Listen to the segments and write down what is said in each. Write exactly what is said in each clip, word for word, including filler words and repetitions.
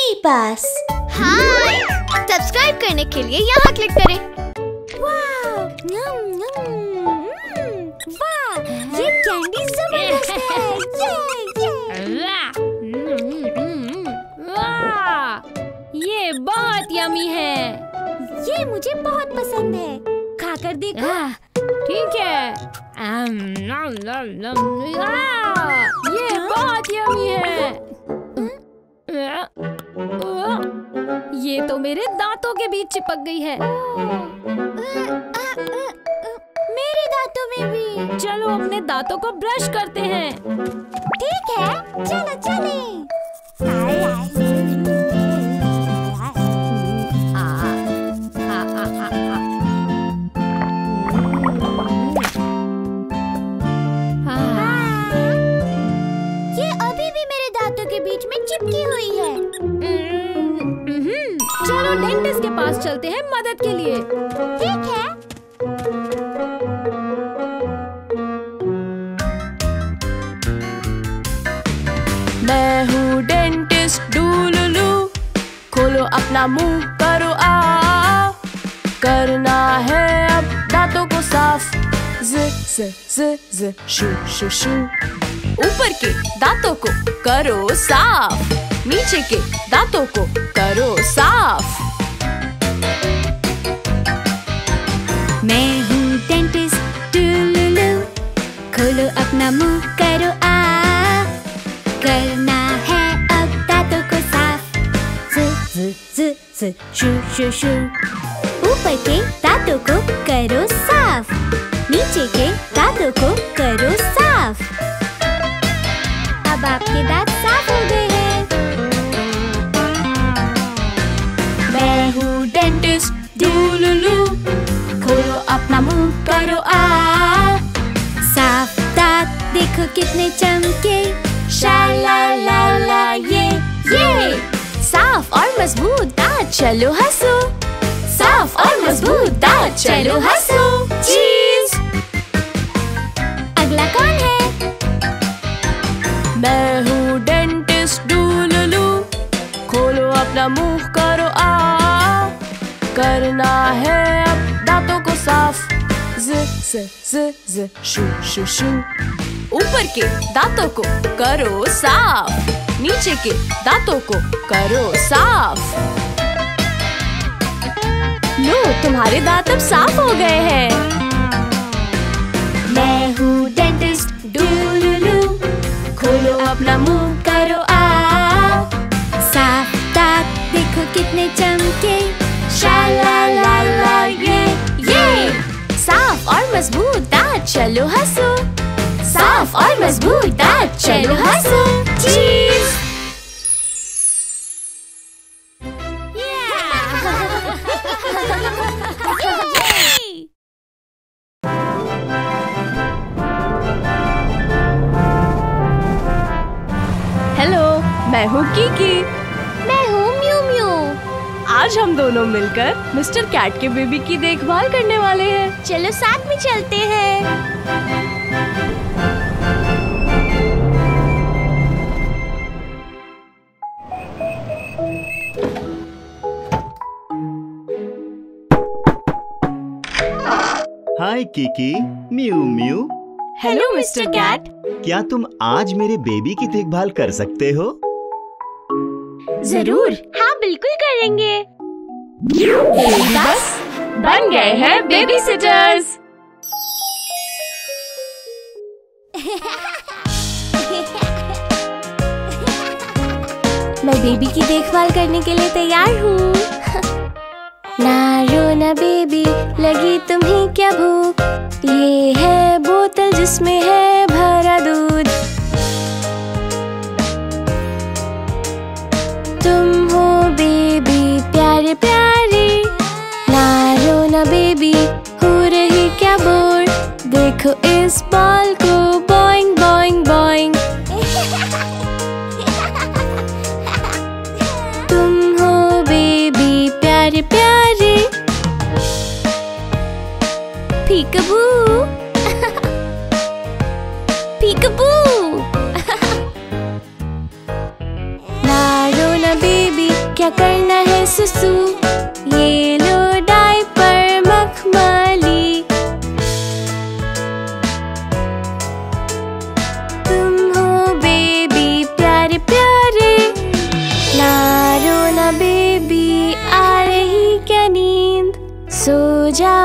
पास। हाय, subscribe करने के लिए यहाँ क्लिक करें। वाह, यम यम, वाह, ये कैंडी जबरदस्त है। ये ये वाह, ये बहुत यमी है। ये मुझे बहुत पसंद है। खाकर देखो। ठीक है। आम, नम, नम, नम, वाह, ये बहुत यमी है। ये तो मेरे दांतों के बीच चिपक गई है। मेरे दांतों में भी। चलो अपने दांतों को ब्रश करते हैं। ठीक है, चलो चलें। ये अभी भी मेरे दांतों के बीच में चिपकी हुई है। चलो डेंटिस्ट के पास चलते हैं मदद के लिए। ठीक है। मैं हूँ डेंटिस्ट डूलुलू, खोलो अपना मुंह करो आ, करना है अब दांतों को साफ। ज ज ज ज शू शू शू। ऊपर के दांतों को करो साफ, नीचे के दांतों को करो साफ। मैं हूँ डेंटिस्ट डूलुलू, खोलो अपना मुंह करो आ, करना है अब दांतों को साफ। ज ज ज ज शू शू शू। ऊपर के दांतों को करो साफ, नीचे के दांतों को करो साफ। अब आपके दांत साफ हो गए हैं। मैं हूँ डेंटिस्ट डूलुलू, खोलो अपना मुंह करो आ, साफ दांत देखो कितने चमके, शा ला ला ला ये ये। साफ और मजबूत दांत चलो हंसो, साफ और मजबूत दांत चलो हंसो। चीज। अगला कौन है? मैं हूँ डेंटिस्ट डूलुलू, खोलो अपना मुंह करो आ, करना है अब दांतों को साफ। ज ज ज ज शू शू शू। ऊपर के दांतों को करो साफ, नीचे के दांतों को करो साफ। लो, तुम्हारे दांत अब साफ हो गए हैं। मैं हूँ डेंटिस्ट डूलुलू, खोलो अपना मुंह करो आ, साफ दांत देखो कितने चमके, शा ला ला ला ये ये। साफ और मजबूत दांत चलो हंसो, साफ और मजबूत दांत चलो हंसो। चीज। हेलो, मैं हूँ कीकी। मैं हूँ म्यू म्यू। आज हम दोनों मिलकर मिस्टर कैट के बेबी की देखभाल करने वाले हैं। चलो साथ में चलते हैं। Hi Kiki, Mew Mew. Hello Mister Cat. क्या तुम आज मेरे बेबी की देखभाल कर सकते हो? जरूर। हाँ बिल्कुल करेंगे। बेबी बस बन गए हैं बेबी सिटर्स। मैं बेबी की देखभाल करने के लिए तैयार हूँ। ना रो ना बेबी, लगी तुम्हें क्या भूख, ये है बोतल जिसमें है भरा दूध। तुम हो बेबी प्यारे प्यारे, ना रो ना बेबी, हो रही क्या बोर, देखो इस बॉल को बॉइंग बॉइंग बॉइंग। तुम हो बेबी प्यारे प्यारे, पीकबू पीकबू। ना रो ना बेबी,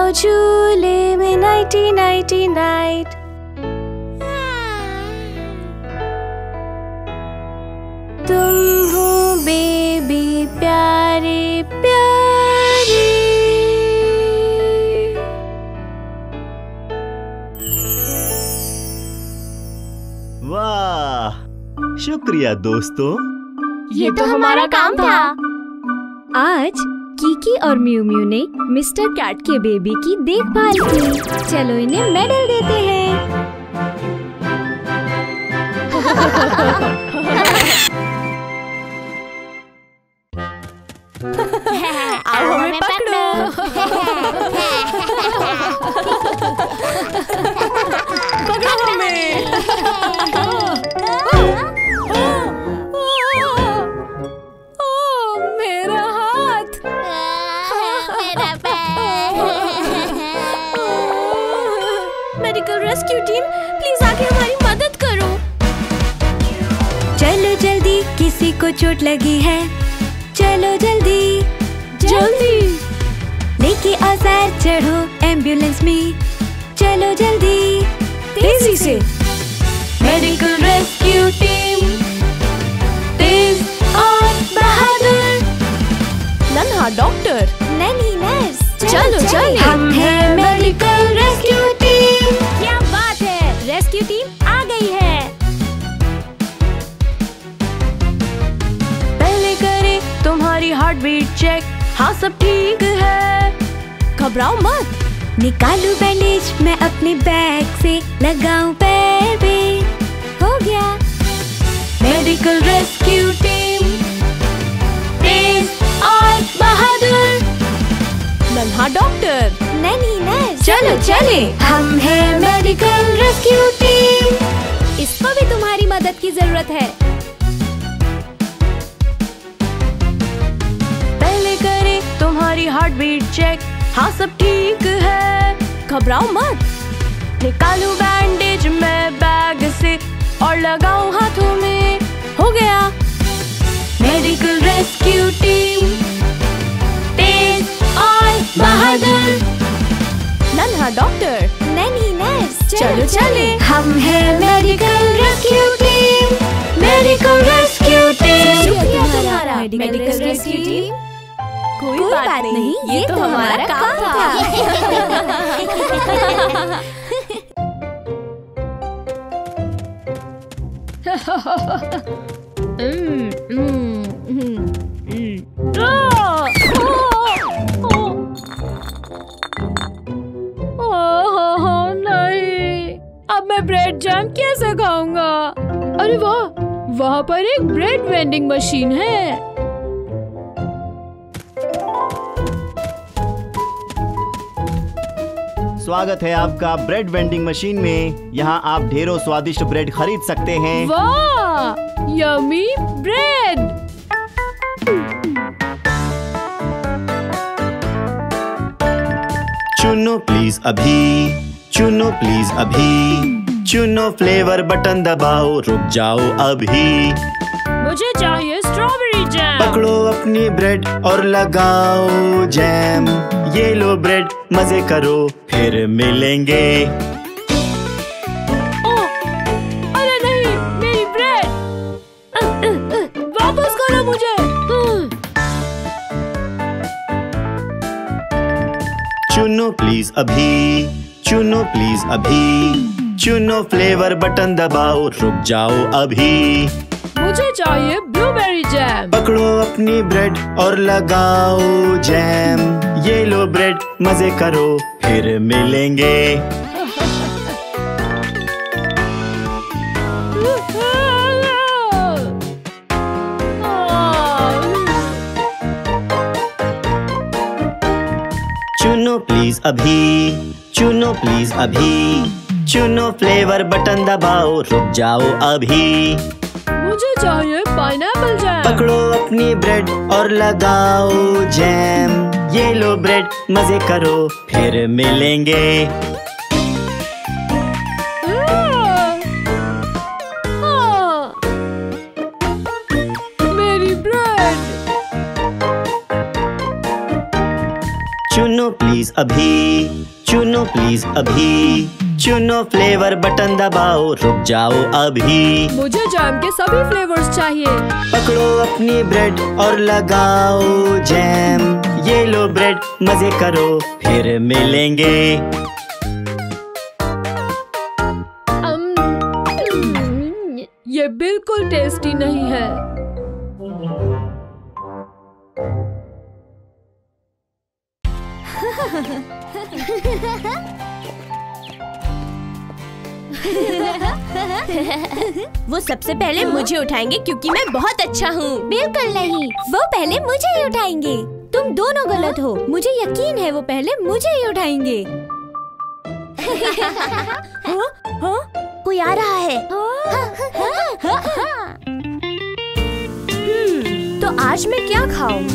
जाओ झूले में नाइटी नाइटी नाइट। तुम हो बेबी प्यारे प्यारे। वाह, शुक्रिया दोस्तों। ये तो हमारा काम था। आज कीकी और म्यू म्यू ने मिस्टर कैट के बेबी की देखभाल की। चलो इन्हें मेडल देते हैं। आओ हमें पकड़ो। पकड़ो हमें। ओह, मेरा हाथ। मेरा पैर। मेडिकल रेस्क्यू टीम, प्लीज आके हमारी मदद करो। चलो जल्दी, किसी को चोट लगी है। चलो जल्दी जल्दी लेके औजार चढ़ो एम्बुलेंस में। चलो जल्दी तेजी से। मेडिकल रेस्क्यू टीम तेज और बहादुर। नन्हा डॉक्टर, नन्ही नर्स, चलो चलो। हम हैं मेडिकल रेस्क्यू टीम। क्या बात है, रेस्क्यू टीम आ गई है। पहले करें तुम्हारी हार्ट बीट चेक। हाँ सब ठीक है, घबराओ मत। निकालू बैंडेज मैं अपने बैग से, लगाऊं पैर पे। हो गया। मेडिकल रेस्क्यू टीम तेज और बहादुर। नन्हा डॉक्टर, नन्ही नर्स, चलो चले। हम हैं मेडिकल रेस्क्यू टीम। इसको भी तुम्हारी मदद की जरूरत है। पहले करें तुम्हारी हार्ट बीट चेक। हाँ सब ठीक है, घबराओ मत। निकालू बैंडेज मैं बैग से और लगाऊं हाथों में। हो गया। मेडिकल रेस्क्यू टीम तेज और बहादुर। नन्हा डॉक्टर, नन्ही नर्स, चलो चले। हम हैं medical rescue team. Medical rescue team. शुक्रिया तुम्हारा मेडिकल रेस्क्यू टीम। कोई कोई बात नहीं, ये तो हमारा काम था। हम्म, हम्म, हम्म, हम्म। आ! ओह, नहीं, अब मैं ब्रेड जैम कैसे खाऊंगा? अरे वाह, वहाँ पर एक ब्रेड वेंडिंग मशीन है। स्वागत है आपका ब्रेड वेंडिंग मशीन में। यहाँ आप ढेरों स्वादिष्ट ब्रेड खरीद सकते हैं। वाह, यम्मी ब्रेड। चुनो प्लीज अभी, चुनो प्लीज अभी। चुनो फ्लेवर बटन दबाओ, रुक जाओ अभी। मुझे चाहिए स्ट्रॉबेरी जैम। पकड़ो अपनी ब्रेड और लगाओ जैम। ये लो ब्रेड, मजे करो, फिर मिलेंगे। ओह, अरे नहीं, मेरी ब्रेड। वापस करो मुझे। चुनो प्लीज अभी, चुनो प्लीज अभी। चुनो फ्लेवर बटन दबाओ, रुक जाओ अभी। मुझे चाहिए ब्लूबेरी जैम। पकड़ो अपनी ब्रेड और लगाओ जैम। ये लो ब्रेड, मजे करो, फिर मिलेंगे। चुनो प्लीज अभी, चुनो प्लीज अभी। चुनो फ्लेवर बटन दबाओ, रुक जाओ अभी। मुझे चाहिए पाइनएप्पल जैम। पकड़ो अपनी ब्रेड और लगाओ जैम। ये लो ब्रेड, मजे करो, फिर मिलेंगे। मेरी ब्रेड। चुनो चुनो प्लीज अभी, चुनो प्लीज अभी, चुनो फ्लेवर बटन दबाओ, रुक जाओ अभी। मुझे जैम के सभी फ्लेवर्स चाहिए। पकड़ो अपनी ब्रेड और लगाओ जैम, ये लो ब्रेड, मजे करो, फिर मिलेंगे। अम, ये बिल्कुल टेस्टी नहीं है। वो सबसे पहले मुझे उठाएंगे क्योंकि मैं बहुत अच्छा हूँ। बिल्कुल नहीं, वो पहले मुझे ही उठाएंगे। तुम दोनों गलत हो। मुझे यकीन है वो पहले मुझे ही उठाएंगे। हाँ? हाँ? कोई आ रहा है। हम्म, तो आज मैं क्या खाऊं?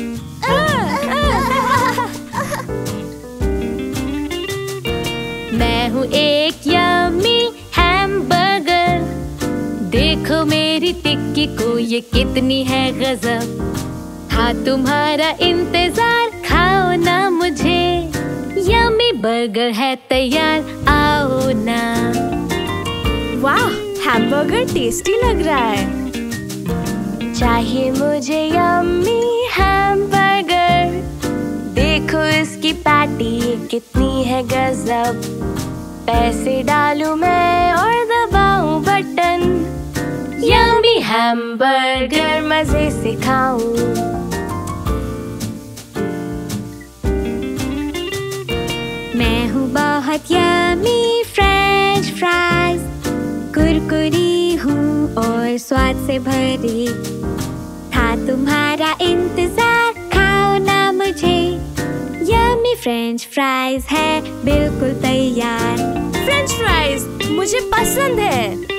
मैं हूँ एक यम्मी हैमबर्गर, देखो मेरी टिक्की को ये कितनी है गजब। था तुम्हारा इंतजार, खाओ ना मुझे, यम्मी बर्गर है तैयार, आओ ना। वाह, हैमबर्गर टेस्टी लग रहा है। चाहिए मुझे यम्मी हैमबर्गर, देखो इसकी पैटी कितनी है गजब। पैसे डालूं मैं और दबाऊं बटन, यम्मी हैमबर्गर मजे से खाऊं। मैं हूँ बहुत यम्मी फ्रेंच फ्राइज, कुरकुरी हूँ और स्वाद से भरी। था तुम्हारा इंतजार, खाओ ना मुझे, यम्मी फ्रेंच फ्राइज है बिल्कुल तैयार। फ्रेंच फ्राइज मुझे पसंद है।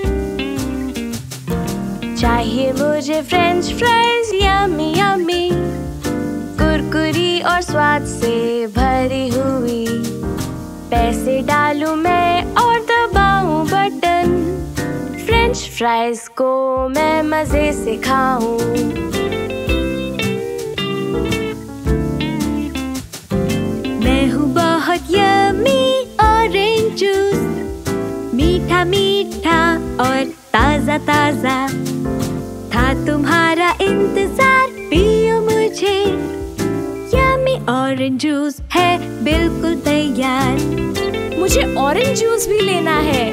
चाहिए मुझे फ्रेंच फ्राइज यम्मी यम्मी, कुरकुरी और स्वाद से भरी हुई। पैसे डालूं मैं और दबाऊं बटन, फ्रेंच फ्राइज को मैं मजे से खाऊं। मैं हूँ बहुत यम्मी ऑरेंज जूस, मीठा मीठा और ताजा ताजा। था तुम्हारा इंतजार, पियो मुझे, यम्मी ऑरेंज जूस है बिल्कुल तैयार। मुझे ऑरेंज जूस भी लेना है।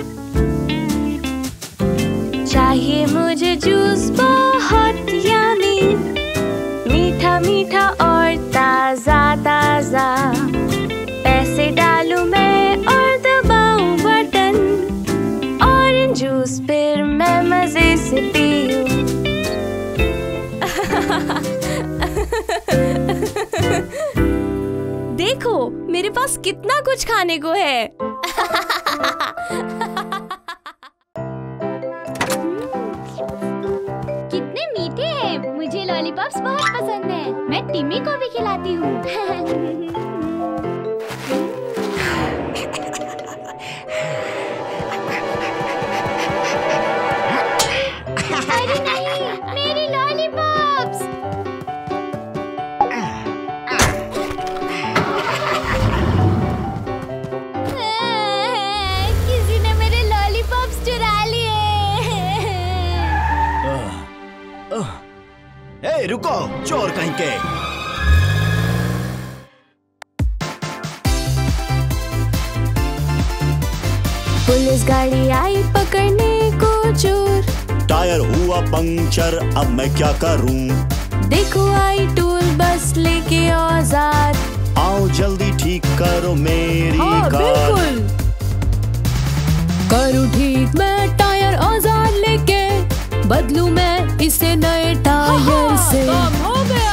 चाहिए मुझे जूस बहुत यम्मी, मीठा मीठा और ताजा ताजा। पैसे डालूं मैं और दबाऊं बटन, ऑरेंज जूस फिर मैं मजे से पीऊं। देखो मेरे पास कितना कुछ खाने को है। कितने मीठे हैं, मुझे लॉलीपॉप्स बहुत पसंद है। मैं टिम्मी को भी खिलाती हूँ। अरे नहीं, मेरी लॉलीपॉप्स। किसी ने मेरे लॉलीपॉप्स चुरा लिए। ए, रुको, चोर कहीं के। पुलिस गाड़ी आई पकड़ने को चोर, टायर हुआ पंक्चर, अब मैं क्या करूं? देखो आई टूल बस लेके औजार। आओ जल्दी ठीक करो मेरी हाँ, कार। बिल्कुल करूँ ठीक मैं टायर औजार लेके, बदलूं मैं इसे नए टायर से। काम हो गया।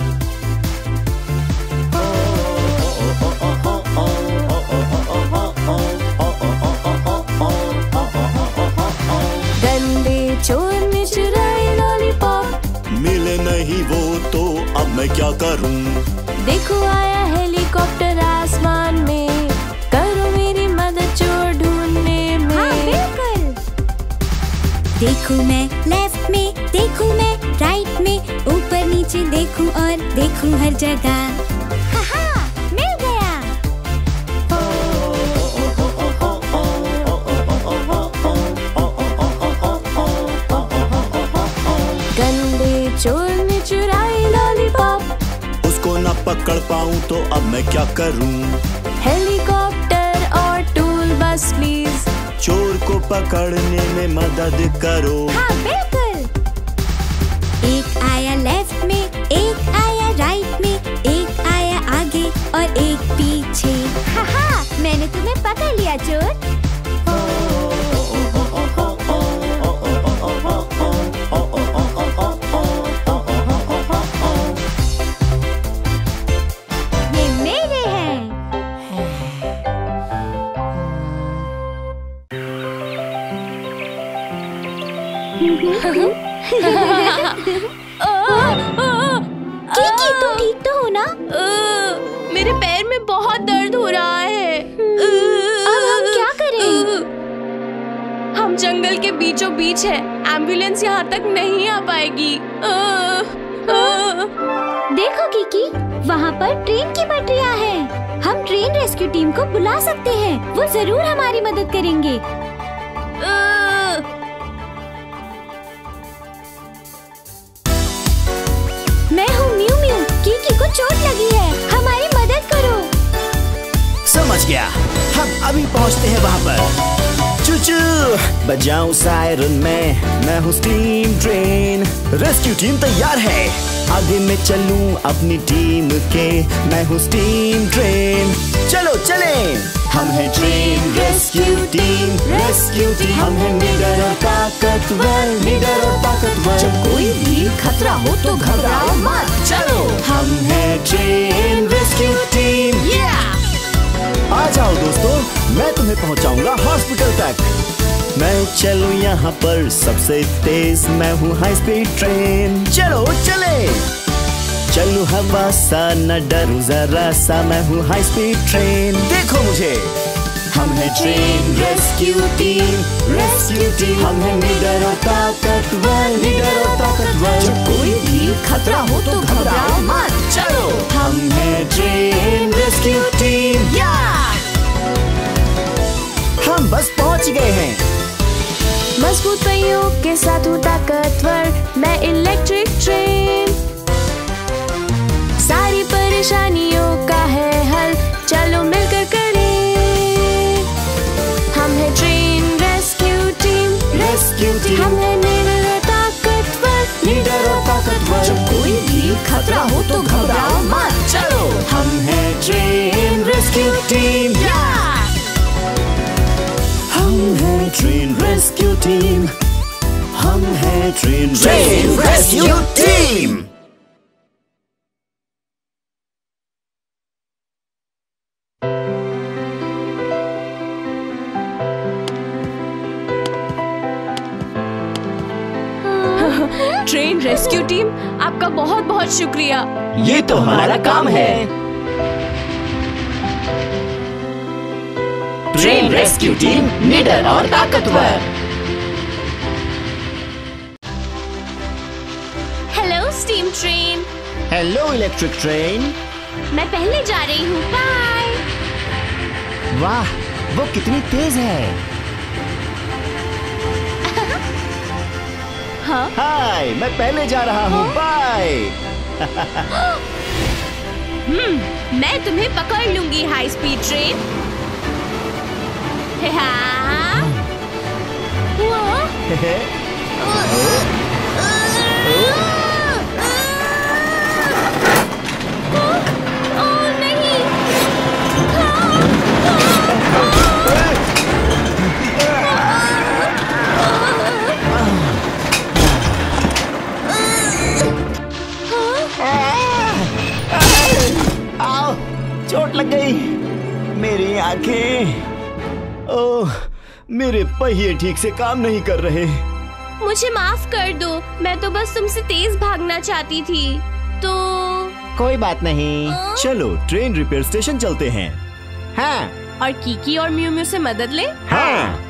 गंदे चोर ने चुराए लॉलीपॉप, मिले नहीं वो तो अब मैं क्या करूं? देखो आया हेलीकॉप्टर आसमान में, करो मेरी मदद चोर ढूंढने में। हाँ, बिल्कुल। देखूं मैं लेफ्ट में, देखूं मैं राइट में, ऊपर नीचे देखूं और देखूं हर जगह। हाँ, मिल गया। पकड़ पाऊं तो अब मैं क्या करूं? हेलीकॉप्टर और टूल बस प्लीज, चोर को पकड़ने में मदद करो। हाँ बिल्कुल। एक आया लेफ्ट में, एक आया राइट में, एक आया आगे और एक पीछे। हाहा, मैंने तुम्हें पकड़ लिया चोर। ये मेरे हैं। कीकी, तुम ठीक तो हो ना? अ, मेरे पैर में बहुत दर्द हो रहा है। अब हम क्या करें? हम जंगल के बीचों बीच हैं। एम्बुलेंस यहाँ तक नहीं आ पाएगी। अ, अ, देखो कीकी, वहाँ पर ट्रेन की पटरियाँ हैं। हम ट्रेन रेस्क्यू टीम को बुला सकते हैं। वो जरूर हमारी मदद करेंगे। अ, मैं हूँ म्यू म्यू। कीकी को चोट लगी है, हमारी मदद करो। समझ गया, हम अभी पहुंचते हैं वहाँ पर। चूचू बजाऊं सायरन में, मैं हूँ स्टीम ट्रेन। रेस्क्यू टीम तैयार है, आगे मैं चलूं अपनी टीम के। मैं हूँ स्टीम ट्रेन, चलो चले। हम हैं train rescue team, rescue team. हम हैं निडर और ताकतवर, निडर और ताकतवर। जब कोई भी खतरा हो तो घबराओ मत, चलो। हम हैं ट्रेन रेस्क्यू टीम। आ जाओ दोस्तों, मैं तुम्हें पहुंचाऊंगा हॉस्पिटल तक। मैं चलूं यहाँ पर सबसे तेज, मैं हूँ हाई स्पीड ट्रेन। चलो चले, चलूं हवा सा न डरूं जरा सा, मैं हूँ हाई स्पीड ट्रेन। देखो मुझे, हम हैं train rescue team, rescue team. हम हैं निडर और ताकतवर, निडर और ताकतवर। जब कोई भी खतरा हो तो घबराओ मत, चलो। हम हैं ट्रेन रेस्क्यू टीम। हम बस पहुंच गए हैं। मजबूत पहियों के साथ हूँ ताकतवर, मैं इलेक्ट्रिक ट्रेन। सारी परेशानियों का है हल, चलो मिलकर करें। हम हैं train rescue team, rescue team. हम हैं निडर और ताकतवर, निडर और ताकतवर। जब कोई भी खतरा हो तो घबराओ मत, चलो। हम हैं ट्रेन रेस्क्यू टीम। हम हैं ट्रेन रेस्क्यू टीम। हम हैं train rescue team. Train rescue team, आपका बहुत बहुत शुक्रिया। ये तो हमारा काम है। ट्रेन रेस्क्यू टीम, निडर और ताकतवर। Hello steam train, hello electric train. मैं पहले जा रही हूँ। बाय। वाह, वो कितनी तेज है। हाँ? हाय, मैं पहले जा रहा हूँ। बाय। हम्म, मैं तुम्हें पकड़ लूंगी हाई स्पीड ट्रेन। हाँ। ओह नहीं। आओ, चोट लग गई। मेरी आंखें। ओह, मेरे पहिए ठीक से काम नहीं कर रहे। मुझे माफ कर दो, मैं तो बस तुमसे तेज भागना चाहती थी। तो कोई बात नहीं, चलो ट्रेन रिपेयर स्टेशन चलते हैं। हाँ। और कीकी और म्यू म्यू से मदद ले। हाँ।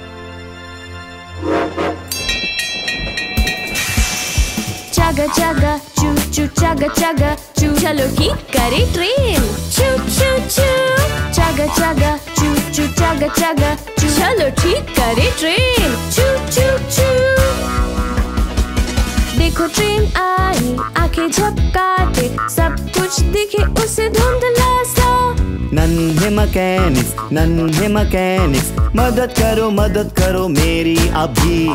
चागा चागा चू चू चागा चागा चू, चलो की करे ट्रेन। चू चू चू चागा चागा चू चू चागा चागा चू, चलो ठीक करे ट्रेन। चू चू चू देखो ट्रेन आई, आंखें झपकाते सब कुछ कुछ दिखे उसे धुंधला सा। नन्हे मैकेनिक्स नन्हे मैकेनिक्स मदद करो मदद करो मेरी अभी।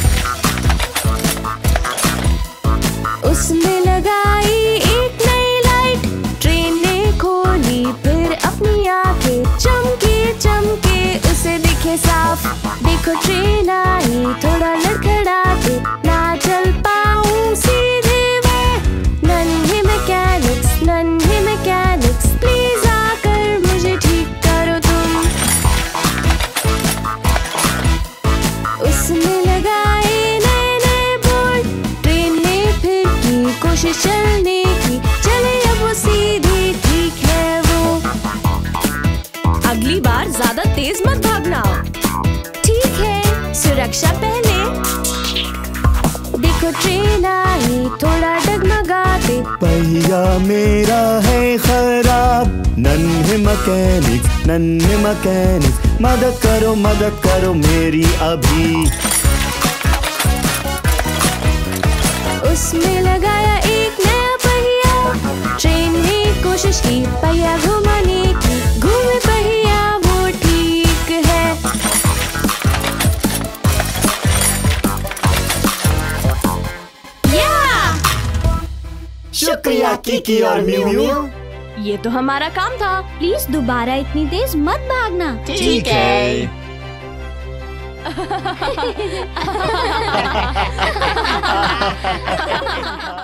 उसने लगाई एक नई लाइट, ट्रेन ने खोली फिर अपनी आंखें चमके चमके उसे दिखे साफ। देखो ट्रेन आई थोड़ा लड़खड़ाते, ना चल पाऊं सीधे मैं। नन्हे मैकेनिक्स नन्हे मैकेनिक्स प्लीज आकर मुझे ठीक करो तुम। उसने लगाए नए नए बोर्ड, ट्रेन ने फिर की कोशिश चलने की, चले अब वो सीधी ठीक है वो। अगली बार ज्यादा तेज मत भागना। ठीक है, सुरक्षा पहले। देखो ट्रेन आई थोड़ा डगमगाते, पहिया मेरा है खराब। नन्हे मैकेनिक्स नन्हे मैकेनिक्स मदद करो मदद करो मेरी अभी। उसने लगाया एक नया पहिया, ट्रेन ने कोशिश की पहिया घुमाने की, घूमे पहिया वो ठीक है। शुक्रिया किकी और म्यू म्यू। ये तो हमारा काम था। प्लीज दोबारा इतनी तेज मत भागना। ठीक है।